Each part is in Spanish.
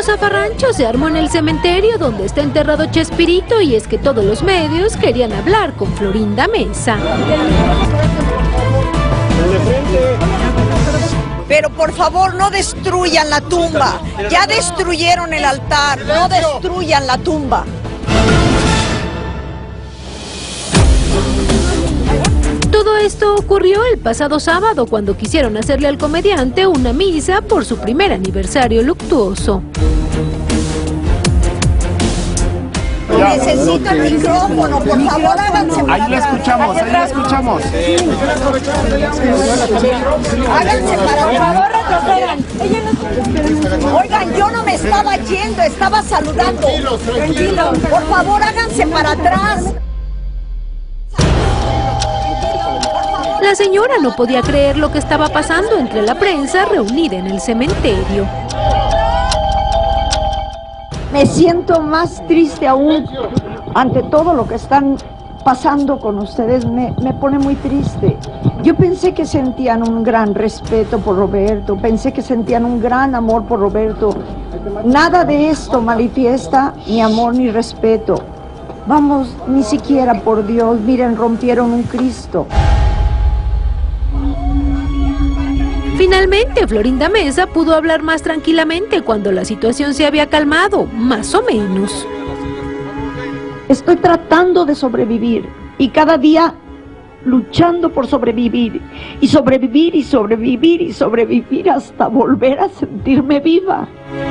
zafarrancho se armó en el cementerio donde está enterrado Chespirito, y es que todos los medios querían hablar con Florinda Meza. Pero por favor, no destruyan la tumba. Ya destruyeron el altar, no destruyan la tumba. Todo esto ocurrió el pasado sábado cuando quisieron hacerle al comediante una misa por su primer aniversario luctuoso. Necesito el micrófono, por favor, háganse para atrás. Ahí la escuchamos, ahí la escuchamos. Háganse para atrás. Oigan, yo no me estaba yendo, estaba saludando. Tranquilo. Por favor, háganse para atrás. La señora no podía creer lo que estaba pasando entre la prensa reunida en el cementerio. Me siento más triste aún ante todo lo que están pasando con ustedes. Me pone muy triste. Yo pensé que sentían un gran respeto por Roberto, pensé que sentían un gran amor por Roberto. Nada de esto manifiesta ni amor ni respeto. Vamos, ni siquiera, por Dios, miren, rompieron un Cristo. Finalmente, Florinda Meza pudo hablar más tranquilamente cuando la situación se había calmado, más o menos. Estoy tratando de sobrevivir y cada día luchando por sobrevivir y sobrevivir y sobrevivir y sobrevivir hasta volver a sentirme viva.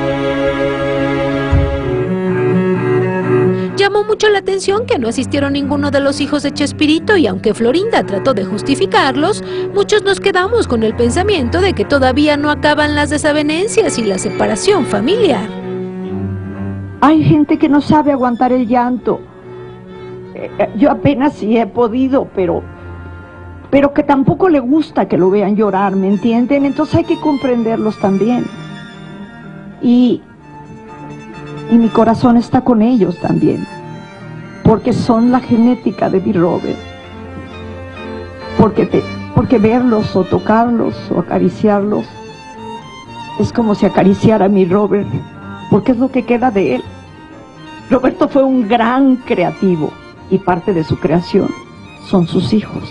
Llamó mucho la atención que no asistieron ninguno de los hijos de Chespirito, y aunque Florinda trató de justificarlos, muchos nos quedamos con el pensamiento de que todavía no acaban las desavenencias y la separación familiar. Hay gente que no sabe aguantar el llanto. Yo apenas sí he podido, pero que tampoco le gusta que lo vean llorar, ¿me entienden? Entonces hay que comprenderlos también. Y mi corazón está con ellos también, porque son la genética de mi Robert. Porque verlos o tocarlos o acariciarlos es como si acariciara a mi Robert, porque es lo que queda de él. Roberto fue un gran creativo y parte de su creación son sus hijos.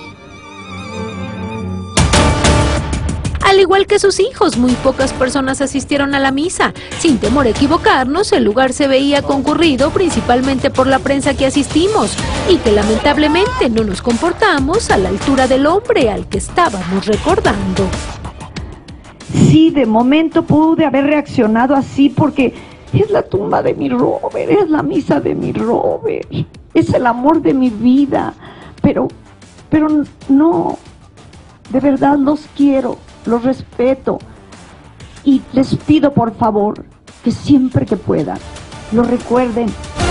Al igual que sus hijos, muy pocas personas asistieron a la misa. Sin temor a equivocarnos, el lugar se veía concurrido principalmente por la prensa que asistimos, y que lamentablemente no nos comportamos a la altura del hombre al que estábamos recordando. Sí, de momento pude haber reaccionado así porque es la tumba de mi Robert, es la misa de mi Robert, es el amor de mi vida, pero no, de verdad los quiero. Los respeto y les pido por favor que siempre que puedan lo recuerden.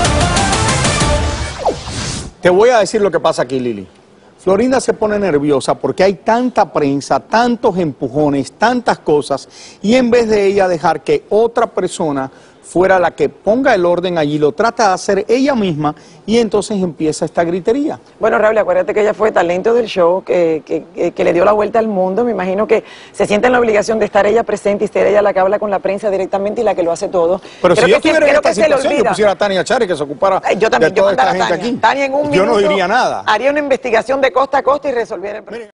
Te voy a decir lo que pasa aquí, Lili. Florinda se pone nerviosa porque hay tanta prensa, tantos empujones, tantas cosas, y en vez de ella dejar que otra persona fuera la que ponga el orden allí, lo trata de hacer ella misma, y entonces empieza esta gritería. Bueno, Raúl, acuérdate que ella fue talento del show, que le dio la vuelta al mundo. Me imagino que se siente en la obligación de estar ella presente y ser ella la que habla con la prensa directamente y la que lo hace todo. Pero creo si yo estuviera en esta situación, yo olvida. Pusiera a Tania Chari que se ocupara yo también, de toda esta gente Tania. aquí. Tania en un yo minuto no diría nada. haría una investigación de costa a costa y resolviera el problema.